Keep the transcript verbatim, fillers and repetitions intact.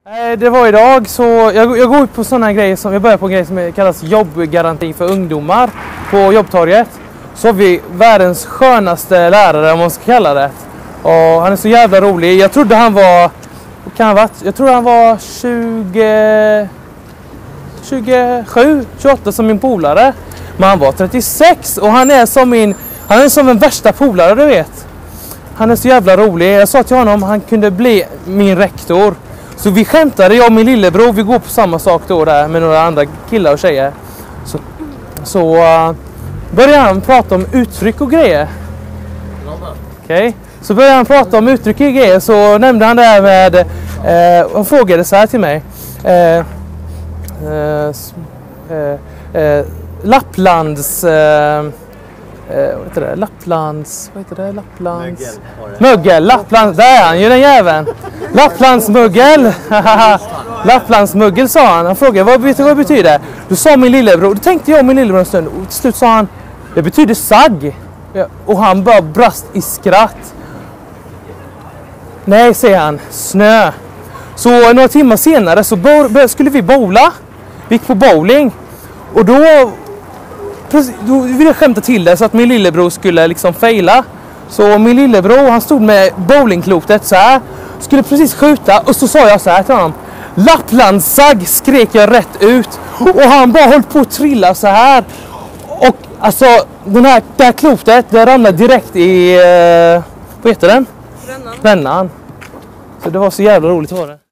Det var idag så jag, jag går ut på sådana grejer som jag börjar på grejer som kallas jobbgaranti för ungdomar på Jobbtorget. Så har vi världens skönaste lärare om man ska kalla det. Och han är så jävla rolig. Jag trodde han var kan han varit? Jag tror han var tjugo tjugosju tjugoåtta som min polare. Men han var trettiosex och han är som min han är som en värsta polare, du vet. Han är så jävla rolig. Jag sa till honom han kunde bli min rektor. Så vi skämtade, jag och min lillebror, vi går på samma sak då där med några andra killar och tjejer. Så, så uh, började han prata om uttryck och grejer. Okej. Okay. Så började han prata om uttryck och grejer, så nämnde han det här med, eh, han frågade så här till mig. Eh, eh, eh, eh, Lapplands... Eh, Eh, vad heter det? Lapplands... Vad heter det? Lapplands... Mögel. Mögel. Lapplands... Där är han ju, den jäveln. Lapplands mögel. Lapplands mögel, sa han. Han frågade, vad, vet du vad det betyder? Då sa min lillebror... Då tänkte jag min lillebror en stund. Och till slut sa han, det betyder sagg. Ja, och han bara brast i skratt. Nej, säger han. Snö. Så några timmar senare så bo- skulle vi bowla. Vi gick på bowling. Och då... Precis, då ville jag skämta till det så att min lillebror skulle liksom faila. Så min lillebror, han stod med bowlingklotet så här. Skulle precis skjuta och så sa jag så här till honom. Lapplandssagg, skrek jag rätt ut. Och han bara höll på att trilla så här. Och alltså, den här, det här klotet, det ramlade direkt i... Eh, vad heter den? Rännan. Rännan. Så det var så jävla roligt att höra.